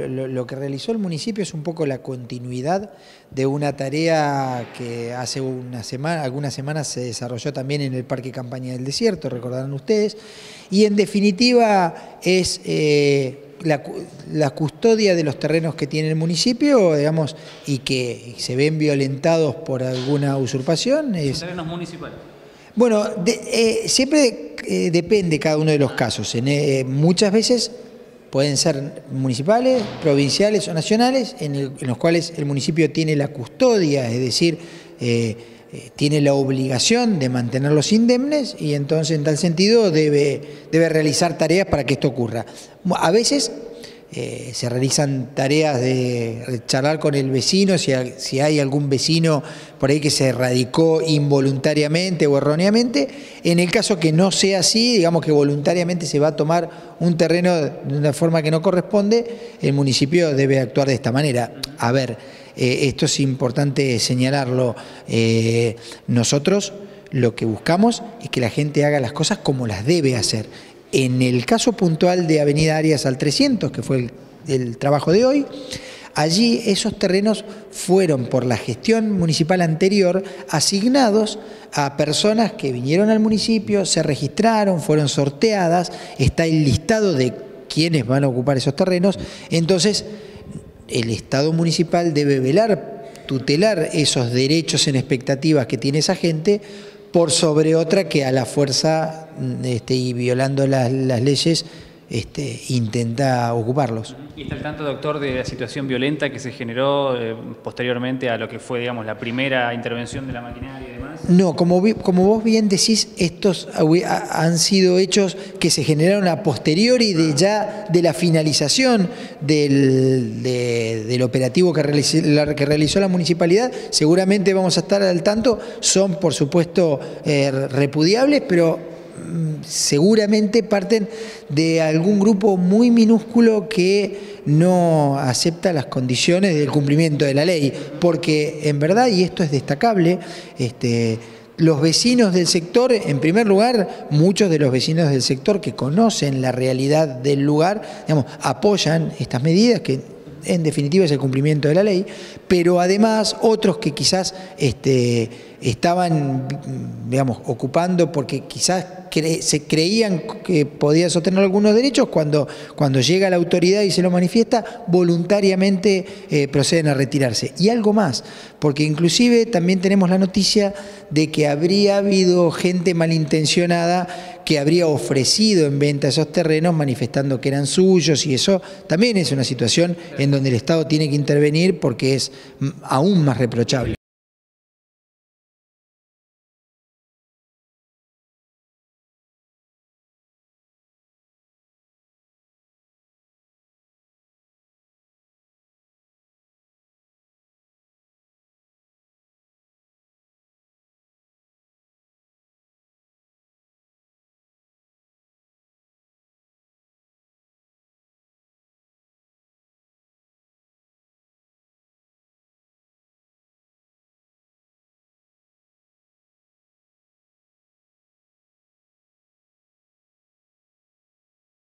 lo que realizó el municipio es un poco la continuidad de una tarea que hace algunas semanas se desarrolló también en el Parque Campaña del Desierto, recordarán ustedes, y en definitiva es la custodia de los terrenos que tiene el municipio, digamos, y que se ven violentados por alguna usurpación. ¿Son terrenos municipales? Bueno, siempre depende cada uno de los casos. Muchas veces pueden ser municipales, provinciales o nacionales, en los cuales el municipio tiene la custodia, es decir, tiene la obligación de mantenerlos indemnes y entonces en tal sentido debe realizar tareas para que esto ocurra. A veces se realizan tareas de charlar con el vecino, si hay algún vecino por ahí que se radicó involuntariamente o erróneamente. En el caso que no sea así, digamos que voluntariamente se va a tomar un terreno de una forma que no corresponde, el municipio debe actuar de esta manera. A ver, esto es importante señalarlo, nosotros lo que buscamos es que la gente haga las cosas como las debe hacer. En el caso puntual de Avenida Arias al 300, que fue el trabajo de hoy, allí esos terrenos fueron por la gestión municipal anterior asignados a personas que vinieron al municipio, se registraron, fueron sorteadas, está el listado de quiénes van a ocupar esos terrenos. Entonces el Estado municipal debe velar, tutelar esos derechos en expectativas que tiene esa gente por sobre otra que a la fuerza y violando las leyes intenta ocuparlos. ¿Y está al tanto, doctor, de la situación violenta que se generó posteriormente a lo que fue, digamos, la primera intervención de la maquinaria y demás? No, como vos bien decís, estos han sido hechos que se generaron a posteriori de la finalización del operativo que realizó la municipalidad. Seguramente vamos a estar al tanto, son por supuesto repudiables, pero seguramente parten de algún grupo muy minúsculo que no acepta las condiciones del cumplimiento de la ley, porque en verdad, y esto es destacable, los vecinos del sector, en primer lugar, muchos de los vecinos del sector que conocen la realidad del lugar, digamos, apoyan estas medidas que en definitiva es el cumplimiento de la ley, pero además otros que quizás estaban, digamos, ocupando porque quizás se creían que podían sostener algunos derechos, cuando llega la autoridad y se lo manifiesta, voluntariamente proceden a retirarse. Y algo más, porque inclusive también tenemos la noticia de que habría habido gente malintencionada que habría ofrecido en venta esos terrenos manifestando que eran suyos, y eso también es una situación en donde el Estado tiene que intervenir porque es aún más reprochable.